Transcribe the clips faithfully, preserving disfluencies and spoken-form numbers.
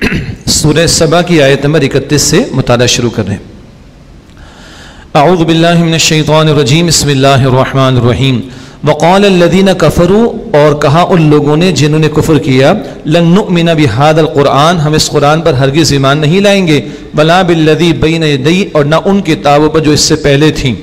سورہ سبا کی آیت نمبر اکتیس سے مطالعہ شروع کر رہے ہیں۔ اعوذ باللہ من الشیطان الرجیم، بسم اللہ الرحمن الرحیم۔ وقال الذین کفروا، اور کہا ان لوگوں نے جنہوں نے کفر کیا، لن نؤمن بہذا القرآن، ہم اس قرآن پر ہرگز ایمان نہیں لائیں گے، ولا بالذی بین یدیہ، اور نہ ان کتابوں پر جو اس سے پہلے تھیں،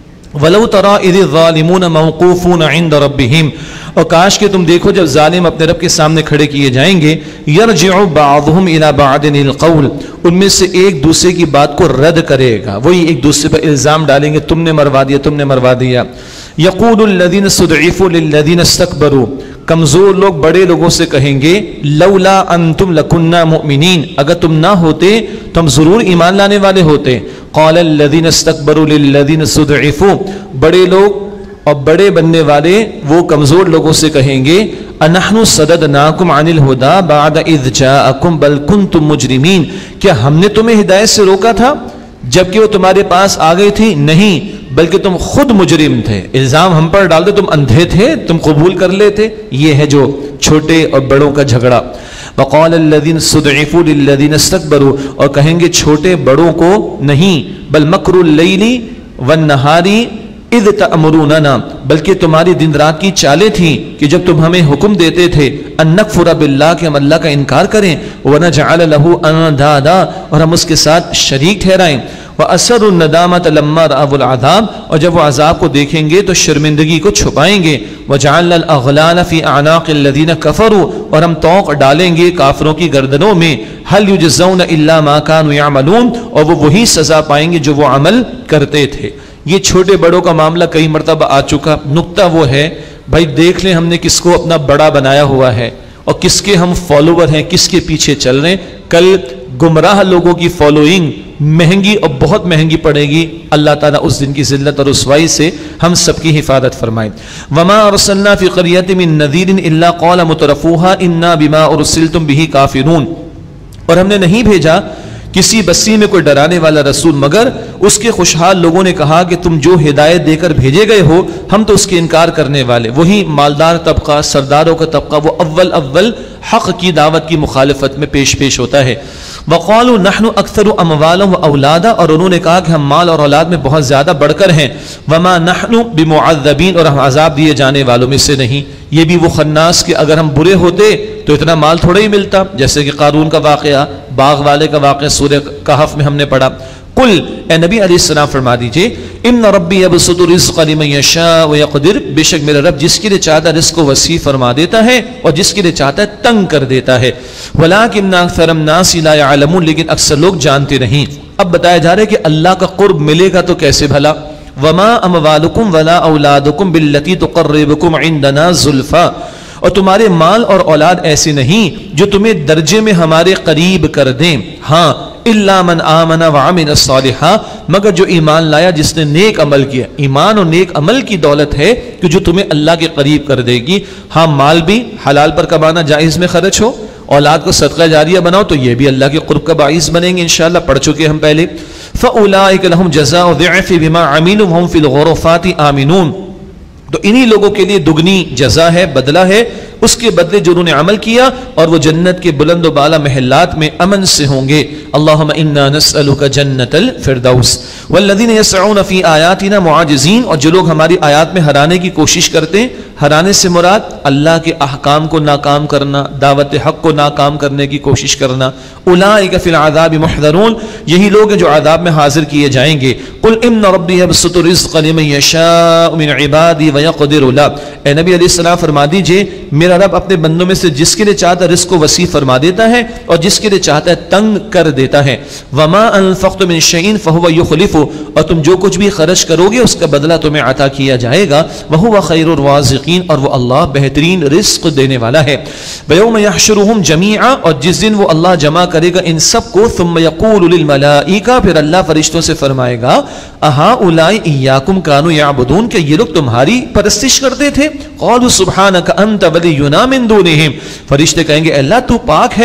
ولو تری اذ الظالمون موقوفون عند ربہم، اور کاش کہ تم دیکھو جب ظالم اپنے رب کے سامنے کھڑے کیے جائیں گے، یرجع بعضهم الى بعض القول، ان میں سے ایک دوسرے کی بات کو رد کرے گا، وہی ایک دوسرے پر الزام ڈالیں گے، تم نے مروا دیا تم نے مروا دیا۔ یقول الذین استضعفوا للذین استکبروا، کمزور لوگ بڑے لوگوں سے کہیں گے، لولا انتم لکنا مؤمنین، اگر تم نہ ہوتے تو ہم ضرور ایمان لانے والے ہوتے۔ قال الذین استکبروا للذین استضعفوا، بڑے لوگ اور بڑے بننے والے وہ کمزور لوگوں سے کہیں گے، انحن صددناکم عن الہدی بعد اذ جاءکم بل کنتم مجرمین، کیا ہم نے تمہیں ہدایت سے روکا تھا جبکہ وہ تمہارے پاس آ گئی تھی؟ نہیں، بلکہ تم خود مجرم تھے، الزام ہم پر ڈال دے، تم اندھے تھے، تم قبول کر لیتے۔ یہ ہے جو چھوٹے اور بڑوں کا جھگڑا۔ وقال الذین استضعفوا للذین استکبروا، اور کہیں گے چھوٹے بڑوں کو نہیں، بل مکر اللیل والنہار اذ تأمروننا، بلکہ تمہاری دن رات کی چالیں تھیں کہ جب تم ہمیں حکم دیتے تھے، ان نکفر باللہ، کہ ہم اللہ کا انکار کریں، ونجعل له اندادا، اور ہم اس کے ساتھ شریک ٹھہرائیں، وَأَسَرُّ النَّدَامَةَ لَمَّا رَأَوُا الْعَذَابَ، اور جب وہ عذاب کو دیکھیں گے تو شرمندگی کو چھپائیں گے، وَجَعَلْنَا الْأَغْلَالَ فِي أَعْنَاقِ الَّذِينَ كَفَرُوا، اور ہم طوق ڈالیں گے کافروں کی گردنوں میں، هَلْ يُجْزَوْنَ إِلَّا مَا كَانُوا يَعْمَلُونَ، اور وہ وہی سزا پائیں گے جو وہ عمل کرتے تھے۔ یہ چھوٹے بڑوں کا معاملہ کئی مرتبہ آ چکا۔ نقطہ وہ ہے بھائی دیکھ لیں ہم نے کس کو اپنا بڑا بنایا ہوا ہے اور کس کے ہم فالوور ہیں، کس کے پیچھے چل رہے ہیں۔ کل گمراہ لوگوں کی فالوئنگ مہنگی اور بہت مہنگی پڑے گی۔ اللہ تعالیٰ اس دن کی ذلت اور رسوائی سے ہم سب کی حفاظت فرمائے۔ وما ارسلنا فی قریۃ من نذیر الا قال مترفوها انا بما ارسلتم به کافرون، اور ہم نے نہیں بھیجا کسی بستی میں کوئی ڈرانے والا رسول مگر اس کے خوشحال لوگوں نے کہا کہ تم جو ہدایت دے کر بھیجے گئے ہو ہم تو اس کے انکار کرنے والے۔ وہی مالدار طبقہ، سرداروں کا طبقہ، وہ اول اول حق کی دعوت کی مخالفت میں پیش پیش ہوتا ہے۔ وقالوا نحن اکثر اموالا واولادا، اور انہوں نے کہا کہ ہم مال اور اولاد میں بہت زیادہ بڑھ کر ہیں۔ وما نحن بمعذبین، اور ہم عذاب دیے جانے والوں میں سے نہیں۔ یہ بھی وہ خناس کہ اگر ہم برے ہوتے تو اتنا مال تھوڑا ہی ملتا، جیسے کہ قارون کا واقعہ، باغ والے کا واقعہ سورہ کہف میں ہم نے پڑھا۔ قل، اے نبی علیہ السلام فرما دیجئے، ان ربی یبسط الرزق لمن یشاء ویقدر، بے شک میرا رب جس کے لیے چاہتا ہے رزق کو وسیع فرما دیتا ہے اور جس کے لیے چاہتا ہے تنگ کر دیتا ہے۔ ولکن اکثر الناس لا يعلمون، لیکن اکثر لوگ جانتے نہیں۔ اب بتایا جا رہا ہے کہ اللہ کا قرب ملے گا تو کیسے بھلا؟ وما اموالکم ولا اولادکم باللتی تقربکم عندنا زلفا، اور تمہارے مال اور اولاد ایسے نہیں جو تمہیں درجے میں ہمارے قریب کر دیں، ہاں الا من آمن وعمل صالحا، مگر جو ایمان لایا جس نے نیک عمل کیا۔ ایمان اور نیک عمل کی دولت ہے کہ جو تمہیں اللہ کے قریب کر دے گی۔ ہاں مال بھی حلال پر کمانا، جائز میں خرچ ہو، اولاد کو صدقہ جاریہ بناؤ تو یہ بھی اللہ کے قرب کا باعث بنیں گے، انشاءاللہ پڑھ چکے ہم پہلے۔ فَأُولَٰئِكَ لَهُمْ جَزَاءُ الضِّعْفِ بِمَا عَمِلُوا وَهُمْ فِي الْغُرُفَاتِ آمِنُونَ، تو انہی لوگوں کے لیے دگنی جزا ہے، بدلہ ہے اس کے بدلے جو انہوں نے عمل کیا، اور وہ جنت کے بلند و بالا محلات میں امن سے ہوں گے۔ اللہم انا نسألک جنت الفردوس والذین یسعون فی آیاتنا معاجزین، اور جو لوگ ہماری آیات میں ہرانے کی کوشش کرتے ہیں، ہرانے سے مراد اللہ کے احکام کو ناکام کرنا، دعوت حق کو ناکام کرنے کی کوشش کرنا۔ اولئک فی العذاب محضرون، یہی لوگ ہیں جو عذاب میں حاضر کیے جائیں گے۔ قل ان ربی یبسط الرزق لمن یشاء من عبادی ویقدر له، اے نبی علیہ السلام فرما دیجئے میرا رب اپنے بندوں میں سے جس کے لیے چاہتا ہے رزق کو وسیع فرما دیتا ہے اور جس کے لیے چاہتا ہے تنگ کر دیتا ہے۔ وما انفقتم من شیء فهو یخلفه، اور تم جو کچھ بھی خرچ کرو گے اس کا بدلہ تمہیں عطا کیا جائے گا۔ وهو خیر الرازقین، اور وہ اللہ بہترین رزق دینے والا ہے۔ ویوم یحشرهم جميعا، اور جس دن وہ اللہ جمع کرے گا ان سب کو، ثم یقول للملائکہ، پھر اللہ فرشتوں سے فرمائے گا، اہؤلاء ایاکم کانوا یعبدون، کہ یہ لوگ تمہاری پرستش کرتے تھے؟ قالوا سبحانک انت ولینا من دونہم، فرشتے کہیں گے اللہ تو پاک ہے، تو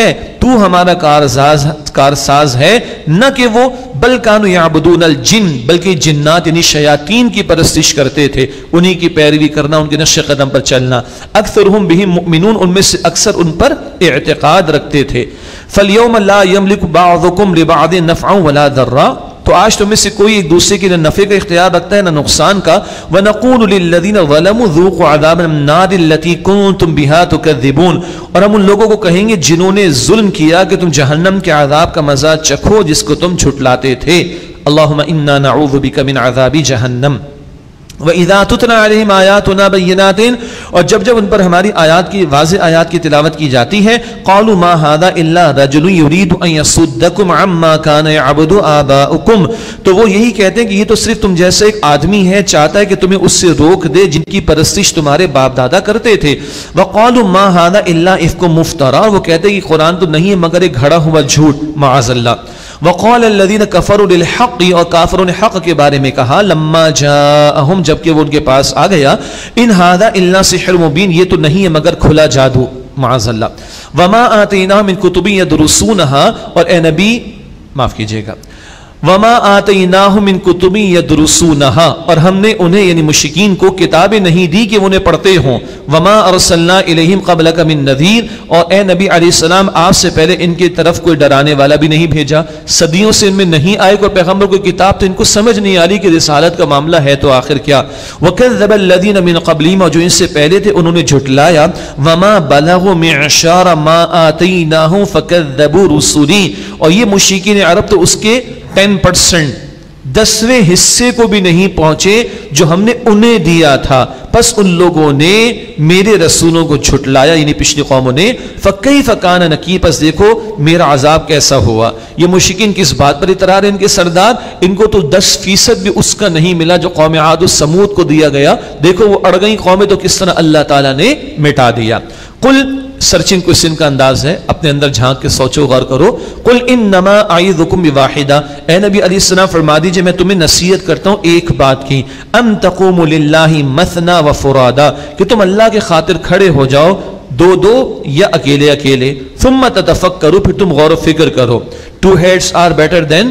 تو ہمارا کارساز کارساز ہے نہ کہ وہ، بل کانوا یعبدون الجن، بلکہ جنات یعنی شیاطین کی پرستش کرتے تھے، انہی کی پیروی کرنا، ان کے نقش قدم پر چلنا. اکثرهم بهم مؤمنون، ان میں سے اکثر ان پر اعتقاد رکھتے تھے. فَالْيَوْمَ لَا يَمْلِكُ بَعْضُكُمْ لِبَعْضٍ نَفْعًا وَلَا ضَرًّا، تو آج تم میں سے کوئی ایک دوسرے کے لیے نفع کا اختیار رکھتا ہے نہ نقصان کا. وَنَقُولُ لِلَّذِينَ ظَلَمُوا ذُوقُوا عَذَابَ النَّارِ الَّتِي كُنتُم بِهَا تُكَذِّبُونَ، اور ہم ان لوگوں کو کہیں گے جنہوں نے ظلم کیا کہ تم جہنم کے عذاب کا مزہ چکھو جس کو تم جھٹلاتے تھے. اللہم انا نعوذ بک من عذاب جہنم. وَإِذَا تُتْلَى عَلَيْهِمْ آيَاتُنَا بَيِّنَاتٍ، اور جب جب ان پر ہماری آیات کی واضح آیات کی تلاوت کی جاتی ہے، قَالُوا مَا هَذَا إِلَّا رَجُلٌ يُرِيدُ أَن يَصُدَّكُمْ عَمَّا كَانَ يَعْبُدُ آبَاؤُكُمْ، تو وہ یہی کہتے ہیں کہ یہ تو صرف تم جیسا ایک آدمی ہے، چاہتا ہے کہ تمہیں اس سے روک دے جن کی پرستش تمہارے باپ دادا کرتے تھے. وَقَالُوا مَا هَذَا إِلَّا إِفْكٌ مُفْتَرًى، وہ کہتے ہیں کہ قرآن تو نہیں ہے مگر ایک گھڑا ہوا جھوٹ، معاذ اللہ. وقال الذين كفروا للحق، اور کافروں نے حق کے بارے میں کہا، لما جاءهم، جبکہ وہ ان کے پاس آ گیا، ان هذا الا سحر مبين، یہ تو نہیں ہے مگر کھلا جادو، معاذ اللہ. وما آتيناهم من كتب يدرسونها، اور اے نبی معاف کیجئے گا، وما آتيناهم من كتب يدرسونها، اور ہم نے انہیں یعنی مشرکین کو کتابیں نہیں دی کہ وہ انہیں پڑھتے ہوں. وما ارسلنا اليهم قبلك من نذير، اور اے نبی علیہ السلام آپ سے پہلے ان کی طرف کوئی ڈرانے والا بھی نہیں بھیجا. صدیوں سے ان میں نہیں آئے کوئی پیغمبر کوئی کتاب، تو ان کو سمجھ نہیں آ رہی کہ رسالت کا معاملہ ہے تو آخر کیا. وكذب الذين من قبلهم، اور جو ان سے پہلے تھے انہوں نے جھٹلایا. وما بلغوا معشار ما آتيناهم فكذبوا رسلي، اور یہ مشرکین عرب تو اس کے ٹین پرسنٹ دسویں حصے کو بھی نہیں پہنچے جو ہم نے انہیں دیا تھا، پس ان لوگوں نے میرے رسولوں کو جھٹلایا یعنی پچھلی قوموں نے. فَكَيْفَ كَانَ نَكِيرٌ، پس دیکھو میرا عذاب کیسا ہوا. یہ مشرکین کس بات پر اطراء ہے ان کے سردار، ان کو تو دس فیصد بھی اس کا نہیں ملا جو قوم عاد و سمود کو دیا گیا. دیکھو وہ اڑ گئی قومیں تو کس طرح اللہ تعالیٰ نے مٹا دیا. قل، سرچنگ کوئسچن کا انداز ہے، اپنے اندر جھانک کے سوچو غور کرو. قل انما اعظکم بواحدہ، اے نبی علیہ السلام فرما دیجئے میں تمہیں نصیحت کرتا ہوں ایک بات کی. ان تقوموا للہ مثنی وفرادا، کہ تم اللہ کے خاطر کھڑے ہو جاؤ دو دو یا اکیلے اکیلے. ثم تتفکروا، پھر تم غور و فکر کرو. Two heads are better than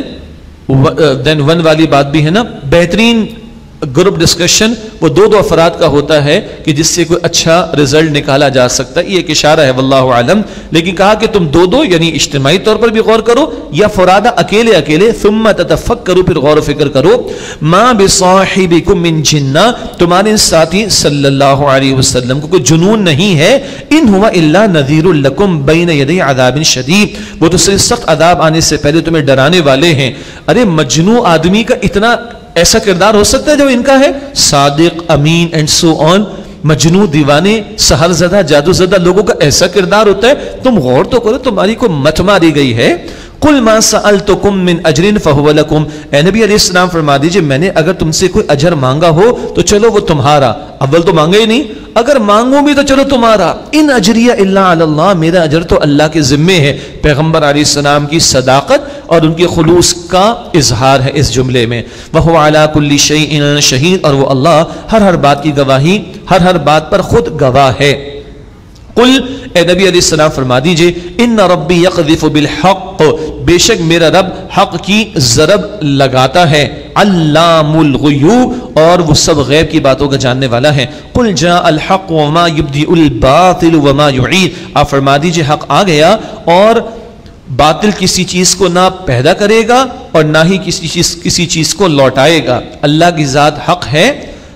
than one والی بات بھی ہے نا. بہترین گروپ ڈسکشن وہ دو دو افراد کا ہوتا ہے کہ جس سے کوئی اچھا رزلٹ نکالا جا سکتا ہے. یہ ایک اشارہ ہے واللہ عالم، لیکن کہا کہ تم دو دو یعنی اجتماعی طور پر بھی غور کرو یا فرادہ اکیلے اکیلے. ثم تتفکروا، پھر غور و فکر کرو. ما بصاحبکم من جنہ، تمہارے ساتھی صلی اللہ علیہ وسلم کو کوئی جنون نہیں ہے. ان ہوا الا نذیر لکم بین یدی عذاب شدید، وہ تو صرف سخت عذاب آنے سے پہلے تمہیں ڈرانے والے ہیں. ارے مجنون آدمی کا اتنا ایسا کردار ہو سکتا ہے جو ان کا ہے؟ صادق، امین اینڈ سو آن. مجنون، دیوانے، سحر زدہ، جادو زدہ لوگوں کا ایسا کردار ہوتا ہے. تم غور تو کرو، تمہاری کو مت ماری گئی ہے. قل ما سألتکم من اجر فهو لکم، اے نبی علیہ السلام فرما دیجئے میں نے اگر تم سے کوئی اجر مانگا ہو تو چلو وہ تمہارا. اول تو مانگا ہی نہیں، اگر مانگوں بھی تو چلو تمہارا. ان اجریہ الا علی اللہ، میرا اجر تو اللہ کے ذمے ہے. پیغمبر علیہ السلام کی صداقت اور ان کے خلوص کا اظہار ہے اس جملے میں. وَهُوَ عَلَى كُلِّ شَيْءٍ شَهِيدٌ، اور وہ اللہ ہر ہر بات کی گواہی، ہر ہر بات پر خود گواہ ہے. قل، اے نبی علیہ السلام فرما دیجئے، ان ربی یقذف بالحق، بے شک میرا رب حق کی ضرب لگاتا ہے. علام الغیوب، اور وہ سب غیب کی باتوں کا جاننے والا ہے. قل جاء الحق وما یبدئ الباطل وما یعید، آپ فرما دیجئے حق آ گیا اور باطل کسی چیز کو نہ پیدا کرے گا اور نہ ہی کسی چیز کسی چیز کو لوٹائے گا. اللہ کی ذات حق ہے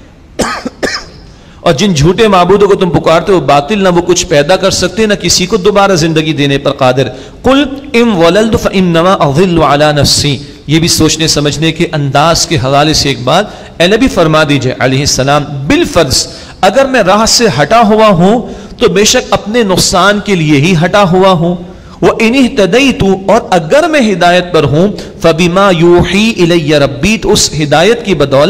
اور جن جھوٹے معبودوں کو تم پکارتے ہو باطل، نہ وہ کچھ پیدا کر سکتے نہ کسی کو دوبارہ زندگی دینے پر قادر. قل ام وللت فانما اضل علی نفسی، یہ بھی سوچنے سمجھنے کے انداز کے حوالے سے ایک بات. اے نبی فرما دیجئے علیہ السلام، بالفرض اگر میں راہ سے ہٹا ہوا ہوں تو بے شک اپنے نقصان کے لیے ہی ہٹا ہوا ہوں. وَإِنِ اهْتَدَيْتُ، اور اگر میں ہدایت پر ہوں، فَبِمَا يُوحِي إِلَيَّ رَبِّي، تو اس ہدایت کی بدولت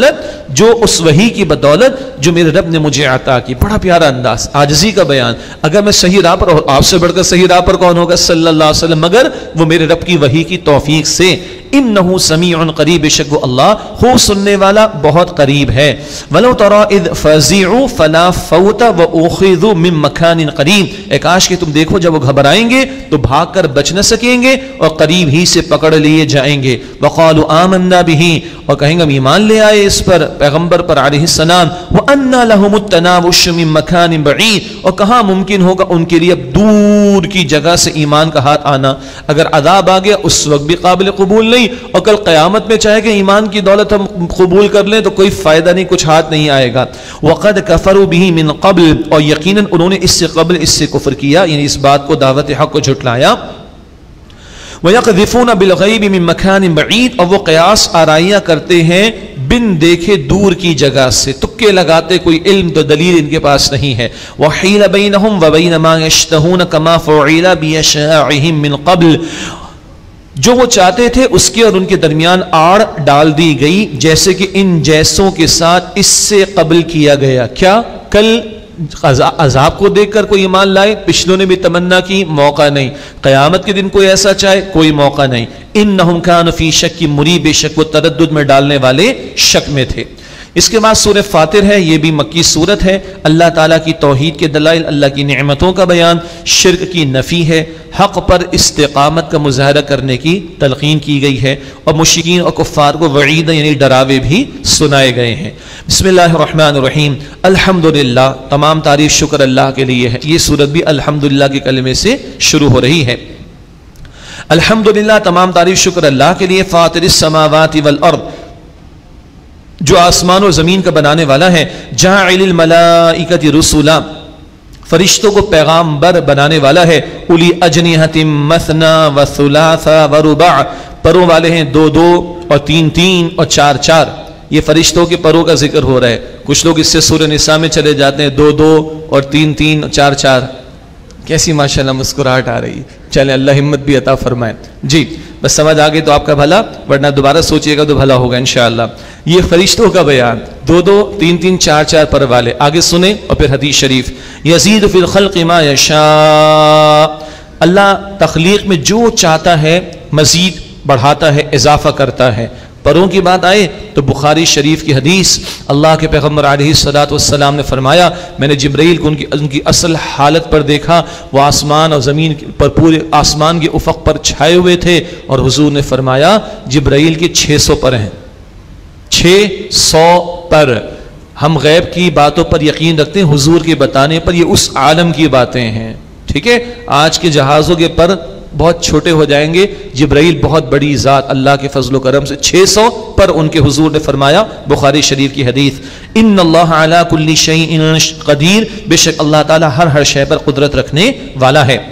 جو اس وحی کی بدولت جو میرے رب نے مجھے عطا کی. بڑا پیارا انداز, عاجزی کا بیان. اگر میں صحیح راہ پر, آپ سے بڑھ کر صحیح راہ پر کون ہوگا صلی اللہ علیہ وسلم, مگر وہ میرے رب کی وحی کی توفیق سے. انہ سمیع قریب, بے شک وہ اللہ خوب سننے والا بہت قریب ہے. ولو تری اذ فزعوا فلا فوت واخذوا من مکان قریب, اے کاش کہ تم دیکھو جب وہ گھبرائیں گے تو بھاگ کر بچ نہ سکیں گے اور قریب ہی سے پکڑ لیے جائیں گے. وقالوا آمنا به, اور کہیں گے ہم ایمان لے آئے اس پر, پیغمبر پر علیہ السلام. وَأَنَّا لَهُمُ التَّنَاوُشُ مِن مَكَانٍ بَعِيدٍ, اور کہاں ممکن ہوگا ان کے لیے اب دور کی جگہ سے ایمان کا ہاتھ آنا. اگر عذاب آ گیا اس وقت بھی قابل قبول نہیں, اور کل قیامت میں چاہے کہ ایمان کی دولت ہم قبول کر لیں تو کوئی فائدہ نہیں, کچھ ہاتھ نہیں آئے گا. وَقَدْ كَفَرُوا بِهِ مِن قَبْلِ, اور یقیناً انہوں نے اس سے قبل اس سے کفر کیا, یعنی اس بات کو دعوت حق کو جھٹلایا. وَيَقْذِفُونَ بِالْغَيْبِ مِن مَكَانٍ بَعِيدٍ, اور وہ قیاس آرائیاں کرتے ہیں بن دیکھے دور کی جگہ سے, تکے لگاتے, کوئی علم تو دلیل ان کے پاس نہیں ہے. وَحِيلَ بَيْنَهُمْ وَبَيْنَ مَا يَشْتَهُونَ كَمَا فُعِلَ بِأَشْيَاعِهِمْ مِن قَبْلِ, جو وہ چاہتے تھے اس کے اور ان کے درمیان آڑ ڈال دی گئی جیسے کہ ان جیسوں کے ساتھ اس سے قبل کیا گیا. کیا کل عذاب کو دیکھ کر کوئی ایمان لائے, پچھلوں نے بھی تمنا کی, موقع نہیں. قیامت کے دن کوئی ایسا چاہے, کوئی موقع نہیں. انہم کانوا فی شک مریب, بے شک وہ تردد میں ڈالنے والے شک میں تھے. اس کے بعد سورہ فاطر ہے, یہ بھی مکی صورت ہے. اللہ تعالیٰ کی توحید کے دلائل, اللہ کی نعمتوں کا بیان, شرک کی نفی ہے, حق پر استقامت کا مظاہرہ کرنے کی تلقین کی گئی ہے, اور مشرکین اور کفار کو وعید یعنی ڈراوے بھی سنائے گئے ہیں. بسم اللہ الرحمن الرحیم. الحمدللہ, تمام تعریف شکر اللہ کے لیے ہے. یہ سورت بھی الحمدللہ کے کلمے سے شروع ہو رہی ہے. الحمدللہ, تمام تعریف شکر اللہ کے لیے. فاطر السماوات والارض, جو آسمان اور زمین کا بنانے والا ہے. جاعل الملائکۃ رسلا, فرشتوں کو پیغامبر بنانے والا ہے. اولی اجنحۃ مثنی وثلاث ورباع, پروں والے ہیں دو دو اور تین تین اور چار چار. یہ فرشتوں کے پروں کا ذکر ہو رہا ہے. کچھ لوگ اس سے سورہ نساء میں چلے جاتے ہیں, دو دو اور تین تین اور چار چار. کیسی ماشاءاللہ مسکراہٹ آ رہی ہے. چلیں اللہ ہمت بھی عطا فرمائے. جی بس سمجھ آ گئی تو آپ کا بھلا, ورنہ دوبارہ سوچئے گا تو بھلا ہوگا انشاءاللہ. یہ فرشتوں کا بیان, دو دو تین تین چار چار پر والے. آگے سنیں اور پھر حدیث شریف. یزید فی الخلق ما یشاء, اللہ تخلیق میں جو چاہتا ہے مزید بڑھاتا ہے, اضافہ کرتا ہے. پروں کی بات آئے تو بخاری شریف کی حدیث, اللہ کے پیغمبر علیہ الصلوۃ والسلام نے فرمایا, میں نے جبرائیل کو ان کی ان کی اصل حالت پر دیکھا, وہ آسمان اور زمین پر, پورے آسمان کے افق پر چھائے ہوئے تھے, اور حضور نے فرمایا جبرائیل کے چھ سو پر ہیں. چھ سو پر. ہم غیب کی باتوں پر یقین رکھتے ہیں, حضور کے بتانے پر یہ اس عالم کی باتیں ہیں. ٹھیک ہے, آج کے جہازوں کے پر بہت چھوٹے ہو جائیں گے, جبرائیل بہت بڑی ذات, اللہ کے فضل و کرم سے چھ سو پر ان کے حضور نے فرمایا. بخاری شریف کی حدیث. ان اللہ علی کل شیء قدیر, بے شک اللہ تعالی ہر ہر شے پر قدرت رکھنے والا ہے.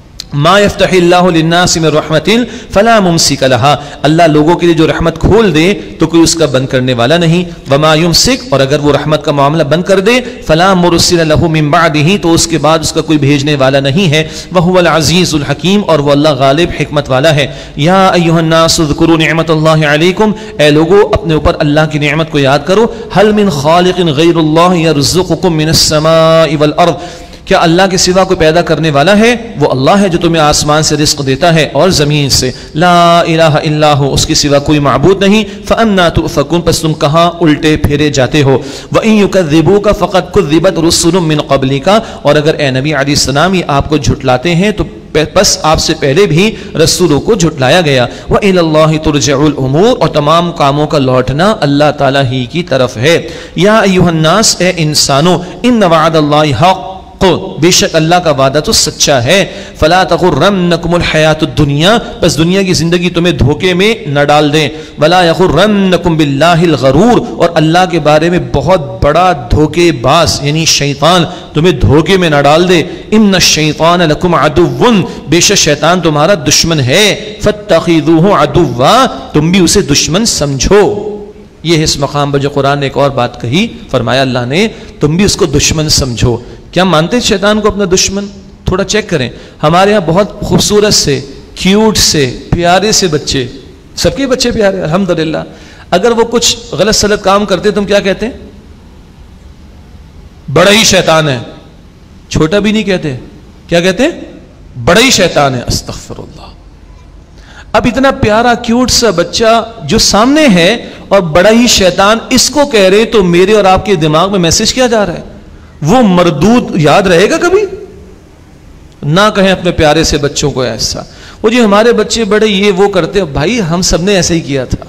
ما یفتح اللہ للناس من رحمت فلا ممسک لها, اللہ لوگوں کے لیے جو رحمت کھول دے تو کوئی اس کا بند کرنے والا نہیں. وما یمسک, اور اگر وہ رحمت کا معاملہ بند کر دے, فلا مرسل له من بعده, تو اس کے بعد اس کا کوئی بھیجنے والا نہیں ہے. وهو العزیز الحکیم, اور وہ اللہ غالب حکمت والا ہے. یا ایھا الناس اذکروا نعمت اللہ علیکم, اے لوگو اپنے اوپر اللہ کی نعمت کو یاد کرو. هل من خالق غیر اللہ یرزقکم من السماء والارض, کیا اللہ کے سوا کوئی پیدا کرنے والا ہے؟ وہ اللہ ہے جو تمہیں آسمان سے رزق دیتا ہے اور زمین سے. لا الہ الا ہو, اس کے سوا کوئی معبود نہیں. فانا تؤفکون, پس تم کہاں الٹے پھیرے جاتے ہو. وان یکذبوک فقد کذبت رسل من قبلک, اور اگر اے نبی علیہ السلام یہ آپ کو جھٹلاتے ہیں تو بس آپ سے پہلے بھی رسولوں کو جھٹلایا گیا. وَإِلَى اللَّهِ تُرْجَعُ الْأُمُورِ, اور تمام کاموں کا لوٹنا اللہ تعالیٰ ہی کی طرف ہے. یا ایھا الناس, اے انسانوں, ان وعد اللہ حق, بے شک اللہ کا وعدہ تو سچا ہے. فلا تغرنکم الحیات الدنیا, بس دنیا کی زندگی تمہیں دھوکے میں نہ ڈال دیں. ولا یغرنکم باللہ الغرور, اور اللہ کے بارے میں بہت بڑا دھوکے باز یعنی شیطان تمہیں دھوکے میں نہ ڈال دے. ان الشیطان لکم عدو, بے شک شیطان تمہارا دشمن ہے. فاتخذوہ عدوا, تم بھی اسے دشمن سمجھو. یہ ہے اس مقام پر جو قرآن نے ایک اور بات کہی, فرمایا اللہ نے تم بھی اس کو دشمن سمجھو. کیا مانتے ہیں شیطان کو اپنا دشمن؟ تھوڑا چیک کریں. ہمارے ہاں بہت خوبصورت سے, کیوٹ سے, پیارے سے بچے, سب کے بچے پیارے الحمدللہ, اگر وہ کچھ غلط سلط کام کرتے تم کیا کہتے ہیں؟ بڑا ہی شیطان ہے. چھوٹا بھی نہیں کہتے, کیا کہتے ہیں؟ بڑا ہی شیطان ہے. استغفر اللہ. اب اتنا پیارا کیوٹ سا بچہ جو سامنے ہے اور بڑا ہی شیطان اس کو کہہ رہے, تو میرے اور آپ کے دماغ میں میسج کیا جا رہا ہے؟ وہ مردود یاد رہے گا کبھی؟ نہ کہیں اپنے پیارے سے بچوں کو ایسا, وہ جی ہمارے بچے بڑے یہ وہ کرتے. بھائی ہم سب نے ایسے ہی کیا تھا.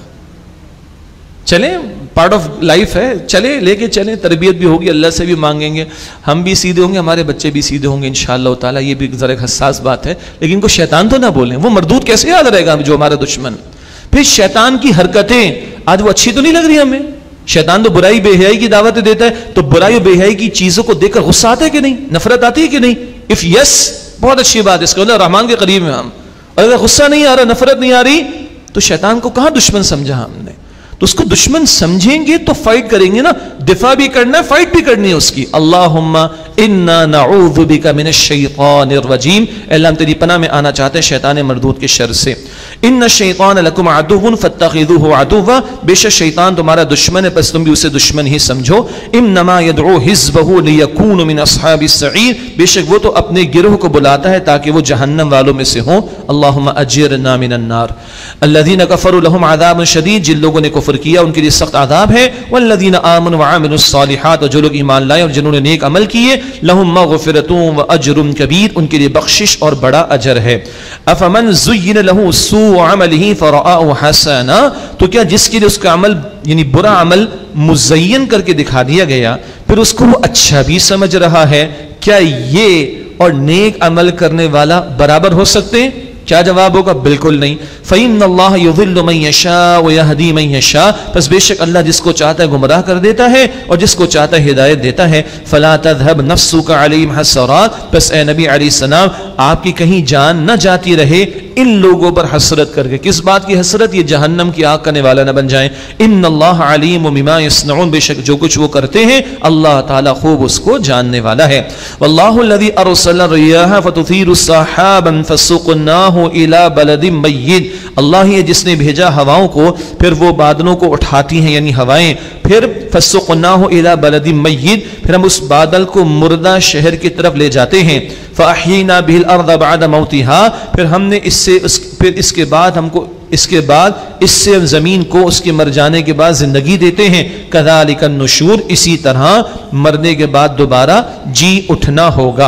چلیں, پارٹ آف لائف ہے, چلیں لے کے چلیں, تربیت بھی ہوگی, اللہ سے بھی مانگیں گے, ہم بھی سیدھے ہوں گے, ہمارے بچے بھی سیدھے ہوں گے انشاءاللہ تعالیٰ. یہ بھی ذرا حساس بات ہے, لیکن کو شیطان تو نہ بولیں. وہ مردود کیسے یاد رہے گا جو ہمارا دشمن؟ پھر شیطان کی حرکتیں آج وہ اچھی تو نہیں لگ رہی ہمیں. شیطان تو برائی بے حیائی کی دعوت دیتا ہے, تو برائی و بے حیائی کی چیزوں کو دیکھ کر غصہ آتا ہے کہ نہیں؟ نفرت آتی ہے کہ نہیں؟ اف یس, بہت اچھی بات ہے, اس کو اللہ رحمان کے قریب ہیں ہم. اور اگر غصہ نہیں آ رہا, نفرت نہیں آ رہی, تو شیطان کو کہاں دشمن سمجھا ہم نے؟ تو اس کو دشمن سمجھیں گے تو فائٹ کریں گے نا, دفاع بھی کرنا ہے, فائٹ بھی کرنی ہے اس کی. اللہم انا نعوذ بک من الشیطان الرجیم, اللہ ہم تیری پناہ میں آنا چاہتے ہیں شیطان مردود کے شر سے. ان الشیطان لکم عدو فاتخذوه عدوا, بے شک شیطان تمہارا دشمن ہے پس تم بھی اسے دشمن ہی سمجھو. انما يدعو حزبه ليكونوا من اصحاب السعیر, بے شک وہ تو اپنے گروہ کو بلاتا ہے تاکہ وہ جہنم والوں میں سے ہوں. اللہم اجرنا من النار. الذین کفروا لهم عذاب شدید, جن لوگوں نے کفر کیا ان کے لیے سخت عذاب ہے. والذین آمنوا وعملوا الصالحات, اور جو لوگ ایمان لائے اور جنہوں نے نیک عمل کیے, لهم مغفرۃ واجر کبیر, ان کے لیے بخشش اور بڑا اجر ہے. افمن زین له سوء عمله فرآه حسنا, تو کیا جس کے لیے اس کا عمل یعنی برا عمل مزین کر کے دکھا دیا گیا پھر اس کو وہ اچھا بھی سمجھ رہا ہے, کیا یہ اور نیک عمل کرنے والا برابر ہو سکتے ہیں؟ کیا جواب ہوگا؟ بالکل نہیں. فَإِنَّ اللَّهَ يُضِلُّ مَن يَشَاءُ وَيَهْدِي مَن يَشَاءُ, پس بے شک اللہ جس کو چاہتا ہے گمراہ کر دیتا ہے اور جس کو چاہتا ہے ہدایت دیتا ہے. فَلَا تَذْهَبْ نَفْسُكَ عَلَيْهِمْ حَسَرَاتٍ, پس اے نبی علیہ السلام آپ کی کہیں جان نہ جاتی رہے ان لوگوں پر حسرت کر کے. کس بات کی حسرت؟ یہ جہنم کی آگ کرنے والا نہ بن جائیں. ان اللہ علیم بما یصنعون, بے شک جو کچھ وہ کرتے ہیں اللہ تعالیٰ خوب اس کو جاننے والا ہے. واللہ الذی ارسل الرياح فتثير سحابا فسقناه الى بلد میت, اللہ ہی ہے جس نے بھیجا ہواؤں کو پھر وہ بادلوں کو اٹھاتی ہیں یعنی ہوائیں, پھر فسقناه الى بلد میت, پھر ہم اس بادل کو مردہ شہر کی طرف لے جاتے ہیں. فاحیینا به الارض بعد موتها, پھر ہم نے اس سے اس پھر اس کے بعد ہم کو اس کے بعد اس سے زمین کو اس کے مر جانے کے بعد زندگی دیتے ہیں. کذالک النشور, اسی طرح مرنے کے بعد دوبارہ جی اٹھنا ہوگا.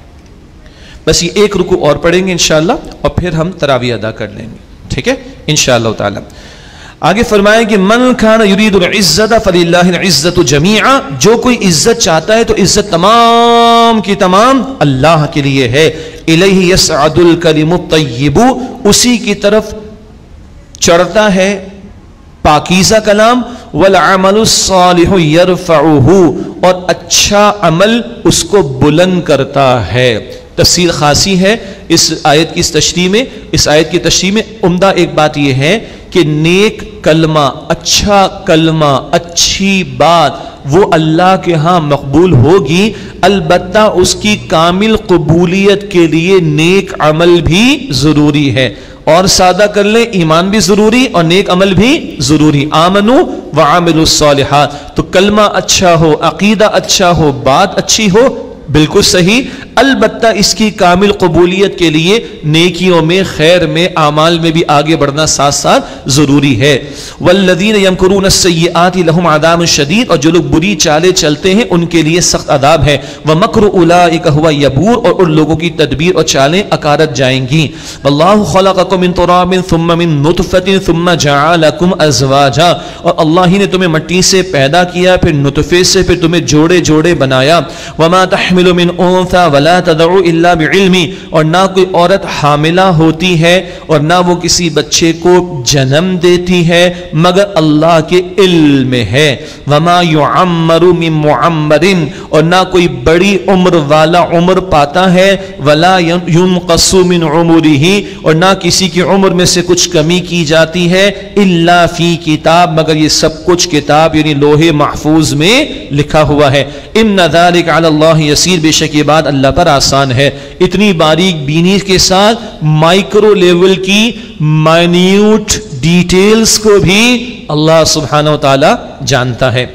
بس یہ ایک رکوع اور پڑھیں گے انشاءاللہ اور پھر ہم تراویح ادا کر لیں گے, ٹھیک ہے انشاءاللہ تعالی. آگے فرمائیں کہ من کان یرید العزت فللہ العزت جمیعا, جو کوئی عزت چاہتا ہے تو عزت تمام کی تمام اللہ کے لیے ہے. الیہ یصعد الکلم الطیب, اسی کی طرف چڑھتا ہے پاکیزہ کلام. والعمل الصالح یرفعہ, اور اچھا عمل اس کو بلند کرتا ہے. تفصیل خاصی ہے اس آیت کی اس تشریح میں. اس آیت کی تشریح میں عمدہ ایک بات یہ ہے کہ نیک کلمہ, اچھا کلمہ, اچھی بات وہ اللہ کے ہاں مقبول ہوگی, البتہ اس کی کامل قبولیت کے لیے نیک عمل بھی ضروری ہے. اور سادہ کر لیں, ایمان بھی ضروری اور نیک عمل بھی ضروری. آمنو وعاملوا الصالحات, تو کلمہ اچھا ہو, عقیدہ اچھا ہو, بات اچھی ہو, بالکل صحیح, البتہ اس کی کامل قبولیت کے لیے نیکیوں میں, خیر میں, اعمال میں بھی آگے بڑھنا ساتھ ساتھ ضروری ہے. والذین یمکرون السیئات لهم عذاب شدید, اور جو لوگ بری چالیں چلتے ہیں ان کے لیے سخت عذاب ہے. ومکر اولئک هو یبور, اور ان لوگوں کی تدبیر اور چالیں اکارت جائیں گی. واللہ خلقکم من تراب ثم من نطفۃ ثم جعلکم ازواجا, اور اللہ ہی نے تمہیں مٹی سے پیدا کیا پھر نطفے سے پھر تمہیں جوڑے جوڑے بنایا. وما تحمل من انثى ولا تدعو الا بعلمی, اور نہ کوئی عورت حاملہ ہوتی ہے اور نہ وہ کسی بچے کو جنم دیتی ہے مگر اللہ کے علم میں ہے. وما يعمر من معمر, اور نہ کوئی بڑی عمر والا عمر پاتا ہے. ولا ينقص من عمره, اور نہ کسی کی عمر میں سے کچھ کمی کی جاتی ہے. الا فی کتاب, مگر یہ سب کچھ کتاب یعنی لوح محفوظ میں لکھا ہوا ہے. ان ذلک علی اللہ یسیر, بے شک یہ بات اللہ پر آسان ہے. اتنی باریک بینی کے ساتھ مائکرو لیول کی مائنیوٹ ڈیٹیلز کو بھی اللہ سبحانہ و تعالی جانتا ہے.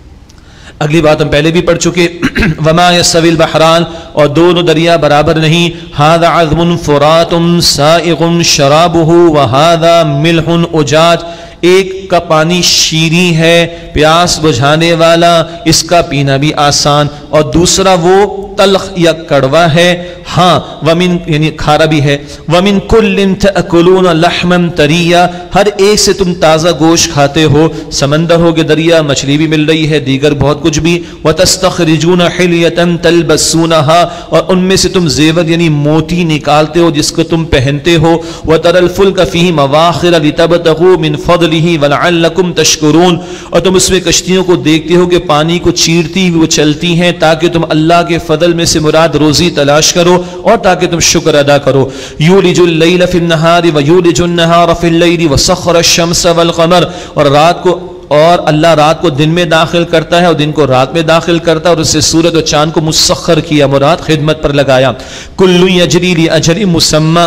اگلی بات ہم پہلے بھی پڑھ چکے وما یستوی البحران، اور دونوں دریا برابر نہیں. ھذا عذب فرات سائغ شرابہ وھذا ملح اجاج، ایک کا پانی شیریں ہے پیاس بجھانے والا، اس کا پینا بھی آسان، اور دوسرا وہ تلخ یا کڑوا ہے. ہاں ومن یعنی کھارا بھی ہے. ومن کل تأکلون لحما طریا، ہر ایک سے تم تازہ گوشت کھاتے ہو. سمندر ہو گے، دریا، مچھلی بھی مل رہی ہے، دیگر بہت کچھ بھی. وتستخرجون حلیۃ تلبسونها، اور ان میں سے تم زیور یعنی موتی نکالتے ہو جس کو تم پہنتے ہو. وترى الفلک فیہ مواخر لتبتغوا من فضلہ ولعلکم تشکرون، اور تم اس میں کشتیوں کو دیکھتے ہو کہ پانی کو چیرتی وہ چلتی ہیں تاکہ تم اللہ کے فضل میں سے مراد روزی تلاش کرو اور تاکہ تم شکر ادا کرو. یولج اللیل فی النہار ویولج النہار فی اللیل وسخر الشمس والقمر، اور رات کو اور اللہ رات کو دن میں داخل کرتا ہے اور دن کو رات میں داخل کرتا ہے، اور اس سے سورج اور چاند کو مسخر کیا، مراد خدمت پر لگایا. کل یجری لاجل مسمی،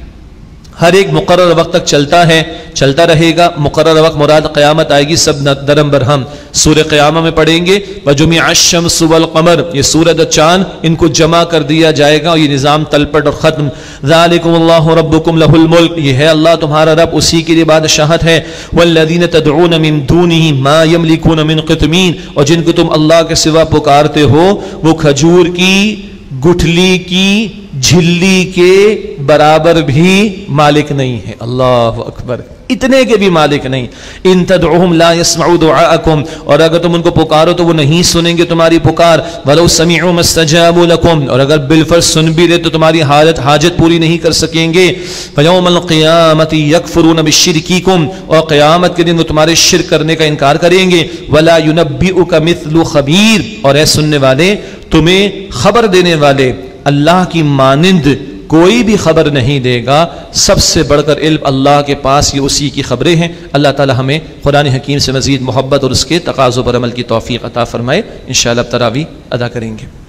ہر ایک مقرر وقت تک چلتا ہے، چلتا رہے گا. مقرر وقت مراد قیامت آئے گی، سب درم برہم. سورہ قیامہ میں پڑھیں گے وجمع الشمس والقمر، یہ سورج اور چاند ان کو جمع کر دیا جائے گا اور یہ نظام تلپٹ اور ختم. ذالکم اللہ ربکم لہ الملک، یہ ہے اللہ تمہارا رب، اسی کے لیے بادشاہت ہے. والذین تدعون من دونہ ما یملکون من قطمین، اور جن کو تم اللہ کے سوا پکارتے ہو وہ کھجور کی گٹھلی کی جھلی کے برابر بھی مالک نہیں ہے. اللہ اکبر، اتنے کے بھی مالک نہیں. ان تدعوہم لا يسمعوا دعاءکم، اور اگر تم ان کو پکارو تو وہ نہیں سنیں گے تمہاری پکار. ولو سمعوا ما استجابوا لکم، اور اگر بالفرض سن بھی لے تو تمہاری حاجت حاجت پوری نہیں کر سکیں گے. فیوم القیامۃ یکفرون بشرککم، اور قیامت کے دن وہ تمہارے شرک کرنے کا انکار کریں گے. ولا ينبئک مثل خبیر، اور اے سننے والے تمہیں خبر دینے والے اللہ کی مانند کوئی بھی خبر نہیں دے گا. سب سے بڑھ کر علم اللہ کے پاس، یہ اسی کی خبریں ہیں. اللہ تعالی ہمیں قرآن حکیم سے مزید محبت اور اس کے تقاضوں پر عمل کی توفیق عطا فرمائے. انشاءاللہ اب تراویح ادا کریں گے.